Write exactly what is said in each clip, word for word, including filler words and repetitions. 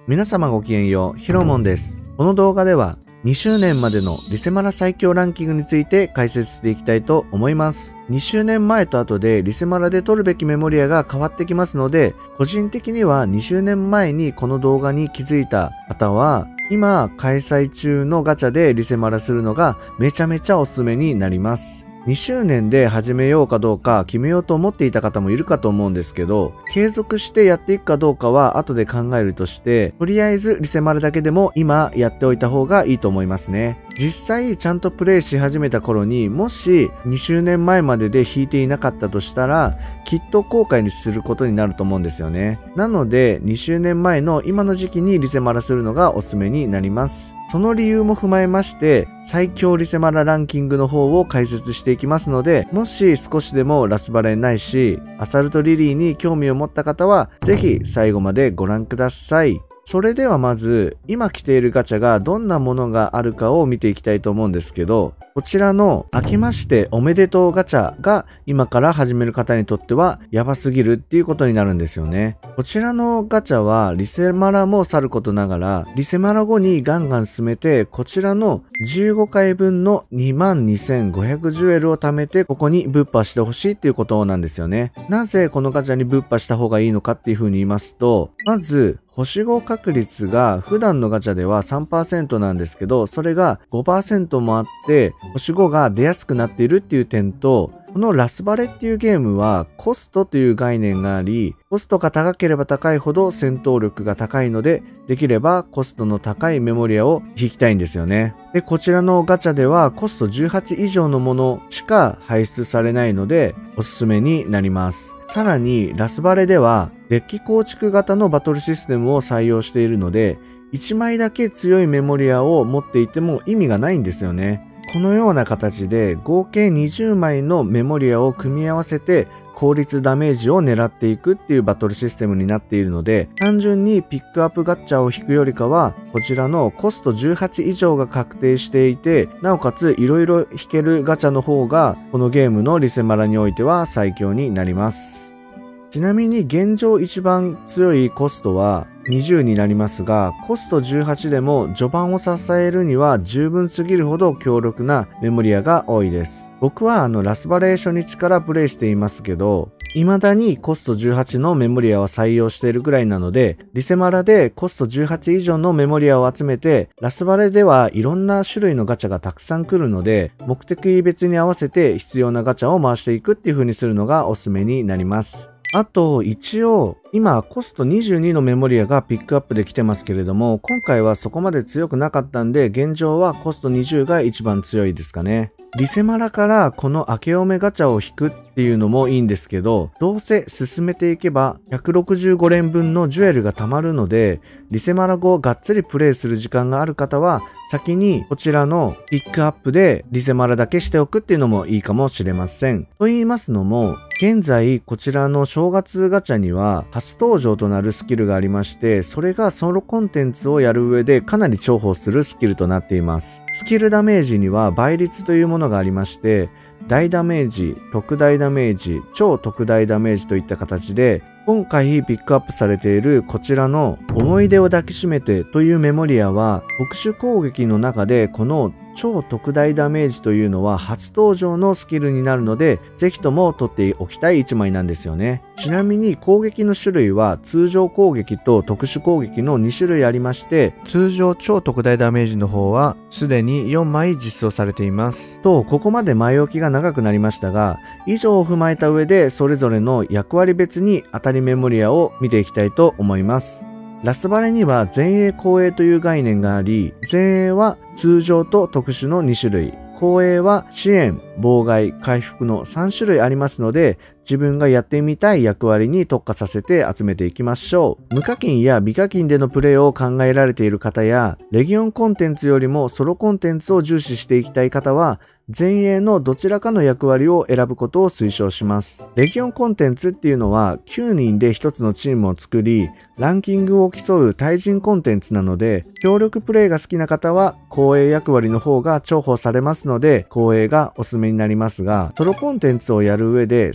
皆様ごきげんよう、ひろもんです。この動画ではにしゅうねんまでのリセマラ最強ランキングについて解説していきたいと思います。にしゅうねんまえと後でリセマラで取るべきメモリアが変わってきますので、個人的にはにしゅうねんまえにこの動画に気づいた方は、今開催中のガチャでリセマラするのがめちゃめちゃおすすめになります。にしゅうねんで始めようかどうか決めようと思っていた方もいるかと思うんですけど、継続してやっていくかどうかは後で考えるとして、とりあえずリセマラだけでも今やっておいた方がいいと思いますね。実際ちゃんとプレイし始めた頃にもしにしゅうねんまえまでで引いていなかったとしたら、きっと後悔にすることになると思うんですよね。なのでにしゅうねんまえの今の時期にリセマラするのがおすすめになります。その理由も踏まえまして、最強リセマラランキングの方を解説していきますので、もし少しでもラスバレないし、アサルトリリーに興味を持った方は、ぜひ最後までご覧ください。それではまず、今来ているガチャがどんなものがあるかを見ていきたいと思うんですけど、こちらの明けましておめでとうガチャが今から始める方にとってはやばすぎるっていうことになるんですよね。こちらのガチャはリセマラもさることながら、リセマラ後にガンガン進めて、こちらのじゅうごかいぶんの にまんにせんごひゃくジュエルを貯めてここにぶっ破してほしいっていうことなんですよね。なぜこのガチャにぶっ破した方がいいのかっていう風に言いますと、まず星ご確率が普段のガチャでは さんパーセント なんですけど、それが ごパーセント もあって星ごが出やすくなっているっていう点と、このラスバレっていうゲームはコストという概念があり、コストが高ければ高いほど戦闘力が高いので、できればコストの高いメモリアを引きたいんですよね。で、こちらのガチャではコストじゅうはち以上のものしか排出されないのでおすすめになります。さらにラスバレではデッキ構築型のバトルシステムを採用しているので、いちまいだけ強いメモリアを持っていても意味がないんですよね。このような形で合計にじゅうまいのメモリアを組み合わせて効率ダメージを狙っていくっていうバトルシステムになっているので、単純にピックアップガッチャを引くよりかは、こちらのコストじゅうはち以上が確定していて、なおかついろいろ引けるガチャの方がこのゲームのリセマラにおいては最強になります。ちなみに現状一番強いコストはにじゅうになりますが、コストじゅうはちでも序盤を支えるには十分すぎるほど強力なメモリアが多いです。僕はあのラスバレ初日からプレイしていますけど、未だにコストじゅうはちのメモリアは採用しているぐらいなので、リセマラでコストじゅうはち以上のメモリアを集めて、ラスバレではいろんな種類のガチャがたくさん来るので、目的別に合わせて必要なガチャを回していくっていう風にするのがおすすめになります。あと一応今コストにじゅうにのメモリアがピックアップできてますけれども、今回はそこまで強くなかったんで、現状はコストにじゅうが一番強いですかね。リセマラからこの明けおめガチャを引くっていうのもいいんですけど、どうせ進めていけばひゃくろくじゅうごれんぶんのジュエルが貯まるので、リセマラ後がっつりプレイする時間がある方は先にこちらのピックアップでリセマラだけしておくっていうのもいいかもしれません。と言いますのも、現在こちらの正月ガチャには初登場となるスキルがありまして、それがソロコンテンツをやる上でかなり重宝するスキルとなっています。スキルダメージには倍率というものがありまして、大ダメージ、特大ダメージ、超特大ダメージといった形で、今回ピックアップされているこちらの思い出を抱きしめてというメモリアは、特殊攻撃の中でこの超特大ダメージというのは初登場のスキルになるので、ぜひとも取っておきたいいちまいなんですよね。ちなみに攻撃の種類は通常攻撃と特殊攻撃のにしゅるいありまして、通常超特大ダメージの方はすでによんまい実装されています。と、ここまで前置きが長くなりましたが、以上を踏まえた上でそれぞれの役割別に当たりメモリアを見ていきたいと思います。ラスバレには前衛後衛という概念があり、前衛は通常と特殊のにしゅるい、後衛は支援、妨害、回復のさんしゅるいありますので、自分がやってみたい役割に特化させて集めていきましょう。無課金や微課金でのプレイを考えられている方や、レギオンコンテンツよりもソロコンテンツを重視していきたい方は、前衛のどちらかの役割を選ぶことを推奨します。レギオンコンテンツっていうのはきゅうにんでひとつのチームを作り、ランキングを競う対人コンテンツなので、協力プレイが好きな方は後衛役割の方が重宝されますので、後衛がおすすめになりますが、ソロコンテンツをやる上で最初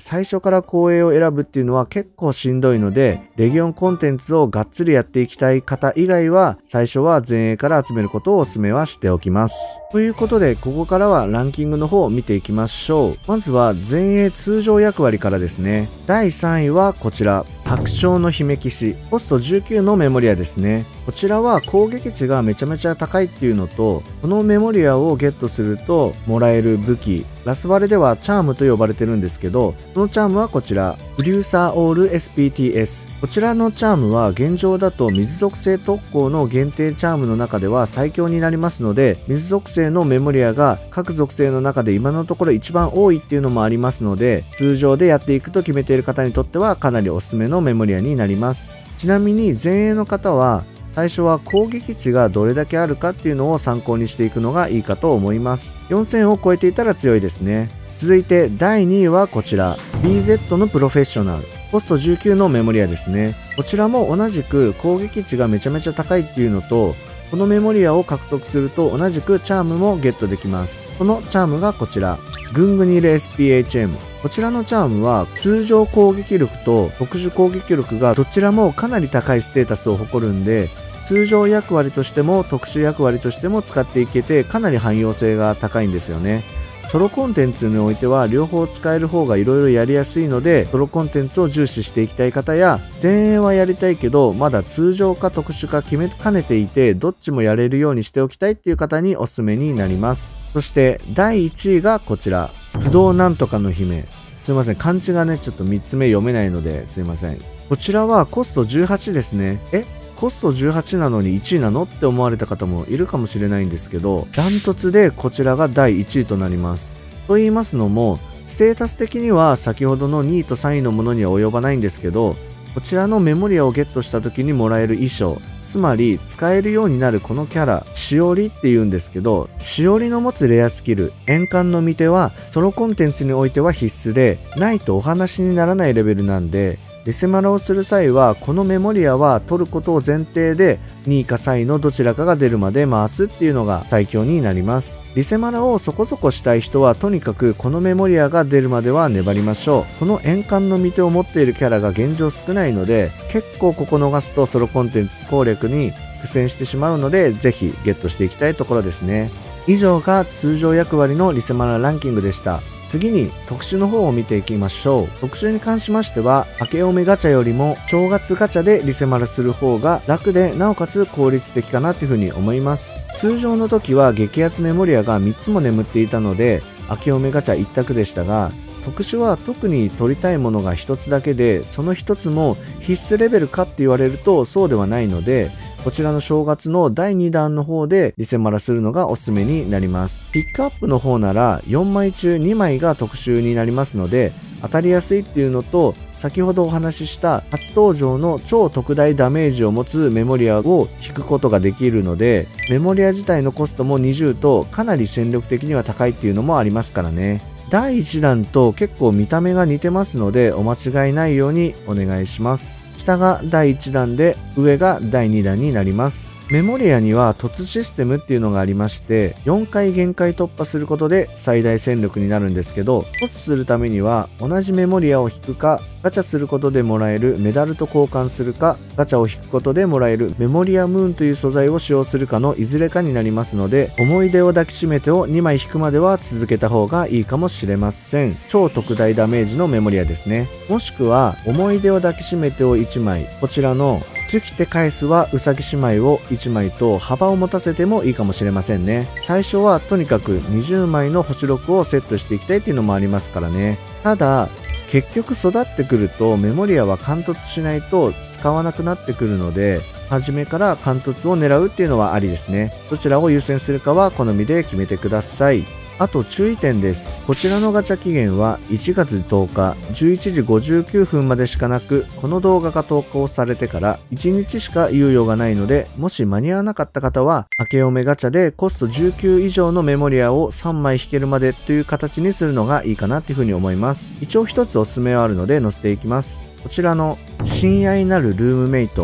から後衛を選ぶっていうのは結構しんどいので、レギオンコンテンツをがっつりやっていきたい方以外は、最初は前衛から集めることをお勧めはしておきます。ということで、ここからはランキングの方を見ていきましょう。まずは前衛通常役割からですね。だいさんいはこちら。白鳥の姫騎士。コストじゅうきゅうのメモリアですね。こちらは攻撃値がめちゃめちゃ高いっていうのと、このメモリアをゲットするともらえる武器、ラスバレではチャームと呼ばれてるんですけど、そのチャームはこちら、プリューサーオール エスピーティーエス。こちらのチャームは現状だと水属性特攻の限定チャームの中では最強になりますので、水属性のメモリアが各属性の中で今のところ一番多いっていうのもありますので、通常でやっていくと決めている方にとってはかなりおすすめのメモリアになります。ちなみに前衛の方は、最初は攻撃値がどれだけあるかっていうのを参考にしていくのがいいかと思います。よんせんを超えていたら強いですね。続いてだいにいはこちら ビーゼット のプロフェッショナル。コストじゅうきゅうのメモリアですね。こちらも同じく攻撃値がめちゃめちゃ高いっていうのと、このメモリアを獲得すると同じくチャームもゲットできます。このチャームがこちら、グングニル エスピーエイチエム。こちらのチャームは通常攻撃力と特殊攻撃力がどちらもかなり高いステータスを誇るんで、通常役割としても特殊役割としても使っていけてかなり汎用性が高いんですよね。ソロコンテンツにおいては両方使える方がいろいろやりやすいので、ソロコンテンツを重視していきたい方や、前衛はやりたいけどまだ通常か特殊か決めかねていてどっちもやれるようにしておきたいっていう方におすすめになります。そしてだいいちいがこちら、不動なんとかの姫。すいません、漢字がねちょっとみっつめ読めないのですいません。こちらはコストじゅうはちですね。えコストじゅうはちなのにいちいなのって思われた方もいるかもしれないんですけど、ダントツでこちらがだいいちいとなります。と言いますのも、ステータス的には先ほどのにいとさんいのものには及ばないんですけど、こちらのメモリアをゲットした時にもらえる衣装、つまり使えるようになるこのキャラ、しおりっていうんですけど、しおりの持つレアスキル、円環の見手はソロコンテンツにおいては必須で、ないとお話にならないレベルなんで、リセマラをする際はこのメモリアは取ることを前提でにいかさんいのどちらかが出るまで回すっていうのが最強になります。リセマラをそこそこしたい人はとにかくこのメモリアが出るまでは粘りましょう。この円環の見手を持っているキャラが現状少ないので、結構ここ逃すとソロコンテンツ攻略に苦戦してしまうので、ぜひゲットしていきたいところですね。以上が通常役割のリセマラランキングでした。次に特殊の方を見ていきましょう。特殊に関しましては、明けおめガチャよりも正月ガチャでリセマラする方が楽で、なおかつ効率的かなというふうに思います。通常の時は激アツメモリアがみっつも眠っていたので、明けおめガチャ一択でしたが、特殊は特に取りたいものがひとつだけで、そのひとつも必須レベルかって言われるとそうではないので、こちらの正月のだいにだんの方でリセマラするのがおすすめになります。ピックアップの方ならよんまい中にまいが特殊になりますので、当たりやすいっていうのと、先ほどお話しした初登場の超特大ダメージを持つメモリアを引くことができるので、メモリア自体のコストもにじゅうとかなり戦力的には高いっていうのもありますからね。だいいちだんと結構見た目が似てますので、お間違いないようにお願いします。下がだいいちだんで上がだいにだんになります。メモリアには凸システムっていうのがありまして、よんかい限界突破することで最大戦力になるんですけど、凸するためには同じメモリアを引くか、ガチャすることでもらえるメダルと交換するか、ガチャを引くことでもらえるメモリアムーンという素材を使用するかのいずれかになりますので、思い出を抱きしめてをにまい引くまでは続けた方がいいかもしれません。超特大ダメージのメモリアですね。もしくは思い出を抱きしめてをいちまい、こちらの月手返すはうさぎ姉妹をいちまいと幅を持たせてもいいかもしれませんね。最初はとにかくにじゅうまいの星ろくをセットしていきたいっていうのもありますからね。ただ結局育ってくるとメモリアは貫突しないと使わなくなってくるので、初めから貫突を狙うっていうのはありですね。どちらを優先するかは好みで決めてください。あと注意点です。こちらのガチャ期限はいちがつとおかじゅういちじごじゅうきゅうふんまでしかなく、この動画が投稿されてからいちにちしか猶予がないので、もし間に合わなかった方は明けおめガチャでコストじゅうきゅう以上のメモリアをさんまい引けるまでという形にするのがいいかなっていうふうに思います。一応一つおすすめはあるので載せていきます。こちらの親愛なるルームメイト、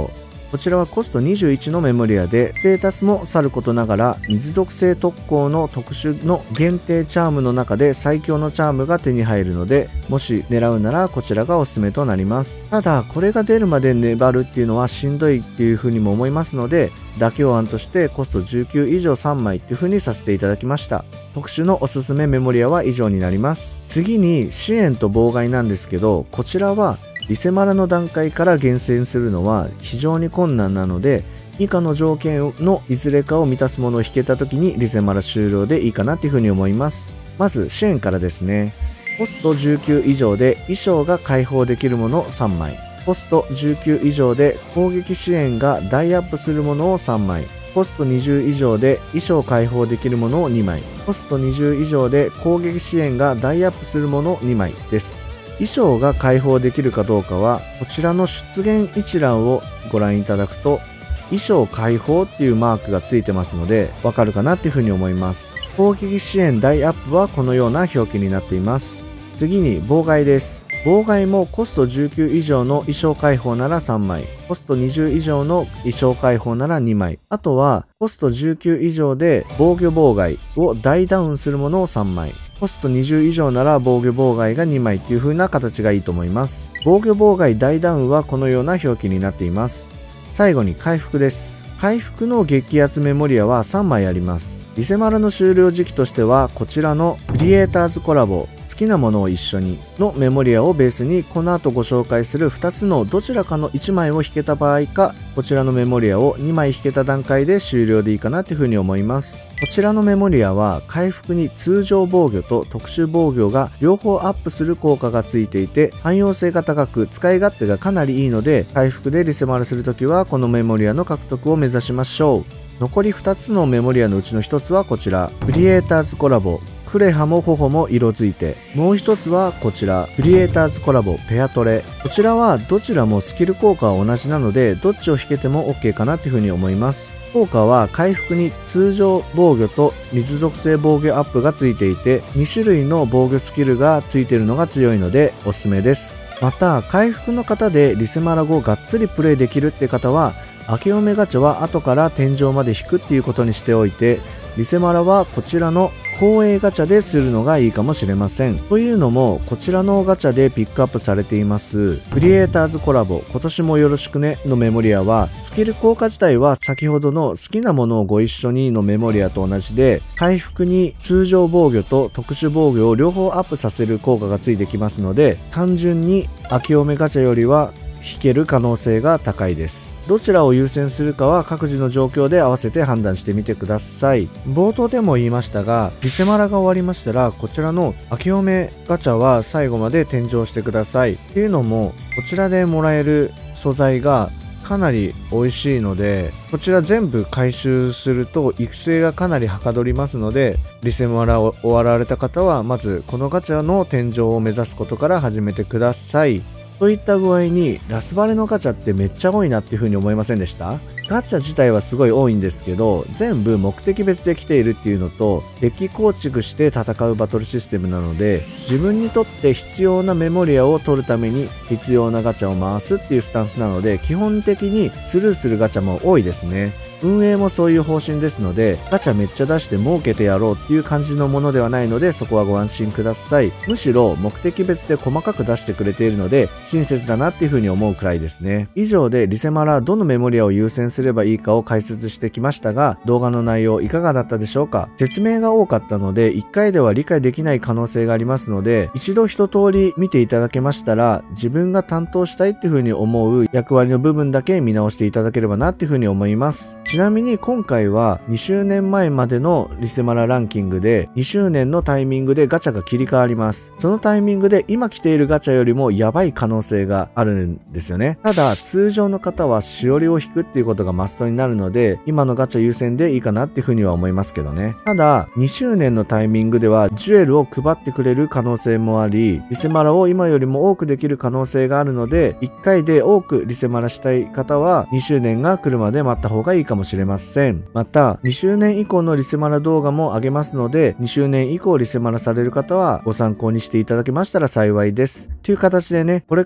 こちらはコストにじゅういちのメモリアで、ステータスもさることながら、水属性特攻の特殊の限定チャームの中で最強のチャームが手に入るので、もし狙うならこちらがおすすめとなります。ただ、これが出るまで粘るっていうのはしんどいっていう風にも思いますので、妥協案としてコストじゅうきゅう以上さんまいっていう風にさせていただきました。特殊のおすすめメモリアは以上になります。次に支援と妨害なんですけど、こちらはリセマラの段階から厳選するのは非常に困難なので、以下の条件のいずれかを満たすものを引けた時にリセマラ終了でいいかなっていう風に思います。まず支援からですね。コストじゅうきゅう以上で衣装が解放できるものさんまい。コストじゅうきゅう以上で攻撃支援がダイアップするものをさんまい。コストにじゅう以上で衣装解放できるものをにまい。コストにじゅう以上で攻撃支援がダイアップするものにまいです。衣装が解放できるかどうかは、こちらの出現一覧をご覧いただくと、衣装解放っていうマークがついてますので、わかるかなっていうふうに思います。攻撃支援ダイアップはこのような表記になっています。次に妨害です。妨害もコストじゅうきゅう以上の衣装解放ならさんまい、コストにじゅう以上の衣装解放ならにまい、あとはコストじゅうきゅう以上で防御妨害を大ダウンするものをさんまい、コストにじゅう以上なら防御妨害がにまいっていう風な形がいいと思います。防御妨害大ダウンはこのような表記になっています。最後に回復です。回復の激アツメモリアはさんまいあります。リセマラの終了時期としてはこちらのクリエイターズコラボ、好きなものを一緒にのメモリアをベースにこの後ご紹介するふたつのどちらかのいちまいを引けた場合か、こちらのメモリアをにまい引けた段階で終了でいいかなというふうに思います。こちらのメモリアは回復に通常防御と特殊防御が両方アップする効果がついていて、汎用性が高く使い勝手がかなりいいので、回復でリセマラするときはこのメモリアの獲得を目指しましょう。残りふたつのメモリアのうちのひとつはこちら、クリエイターズコラボ、クレハも頬も色づいて、もう一つはこちら、クリエイターズコラボペアトレ。こちらはどちらもスキル効果は同じなので、どっちを引けても OK かなっていうふうに思います。効果は回復に通常防御と水属性防御アップがついていて、にしゅるいの防御スキルがついているのが強いのでおすすめです。また、回復の方でリセマラ後がっつりプレイできるって方は、明けおめガチャは後から天井まで引くっていうことにしておいて、リセマラはこちらの公営ガチャでするのがいいかもしれません。というのも、こちらのガチャでピックアップされています、クリエイターズコラボ、今年もよろしくねのメモリアは、スキル効果自体は先ほどの好きなものをご一緒にのメモリアと同じで、回復に通常防御と特殊防御を両方アップさせる効果がついてきますので、単純に明けおめガチャよりは引ける可能性が高いです。どちらを優先するかは各自の状況で合わせて判断してみてください。冒頭でも言いましたが、リセマラが終わりましたら、こちらの明けおめガチャは最後まで転生してください。っていうのも、こちらでもらえる素材がかなり美味しいので、こちら全部回収すると育成がかなりはかどりますので、リセマラを終わられた方はまずこのガチャの天井を目指すことから始めてください。といった具合にラスバレのガチャってめっちゃ多いなっていう風に思いませんでした？ガチャ自体はすごい多いんですけど、全部目的別で来ているっていうのと、デッキ構築して戦うバトルシステムなので、自分にとって必要なメモリアを取るために必要なガチャを回すっていうスタンスなので、基本的にスルーするガチャも多いですね。運営もそういう方針ですので、ガチャめっちゃ出して儲けてやろうっていう感じのものではないので、そこはご安心ください。むしろ目的別で細かく出してくれているので、親切だなっていう風に思うくらいですね。以上でリセマラどのメモリアを優先すればいいかを解説してきましたが、動画の内容いかがだったでしょうか？説明が多かったので、いっかいでは理解できない可能性がありますので、一度一通り見ていただけましたら、自分が担当したいっていう風に思う役割の部分だけ見直していただければなっていう風に思います。ちなみに今回はにしゅうねんまえまでのリセマラランキングでにしゅうねんのタイミングでガチャが切り替わります。そのタイミングで今来ているガチャよりもやばい可能性があるんですよね。ただ通常の方はしおりを引くっていうことがマストになるので、今のガチャ優先でいいかなっていうふうには思いますけどね。ただにしゅうねんのタイミングではジュエルを配ってくれる可能性もあり、リセマラを今よりも多くできる可能性があるので、いっかいで多くリセマラしたい方はにしゅうねんが来るまで待った方がいいかもしれません。またにしゅうねん以降のリセマラ動画も上げますので、にしゅうねん以降リセマラされる方はご参考にしていただけましたら幸いです。という形でね、これ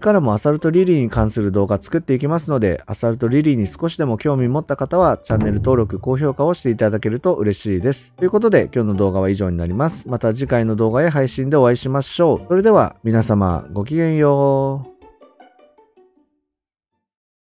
からもアサルトリリーに関する動画作っていきますので、アサルトリリーに少しでも興味持った方はチャンネル登録、高評価をしていただけると嬉しいです。ということで今日の動画は以上になります。また次回の動画や配信でお会いしましょう。それでは皆様ごきげんよう。